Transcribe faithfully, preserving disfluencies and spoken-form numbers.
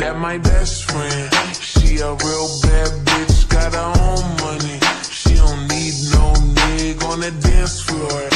That my best friend. She a real bad bitch, got her own money. She don't need no nigga on the dance floor.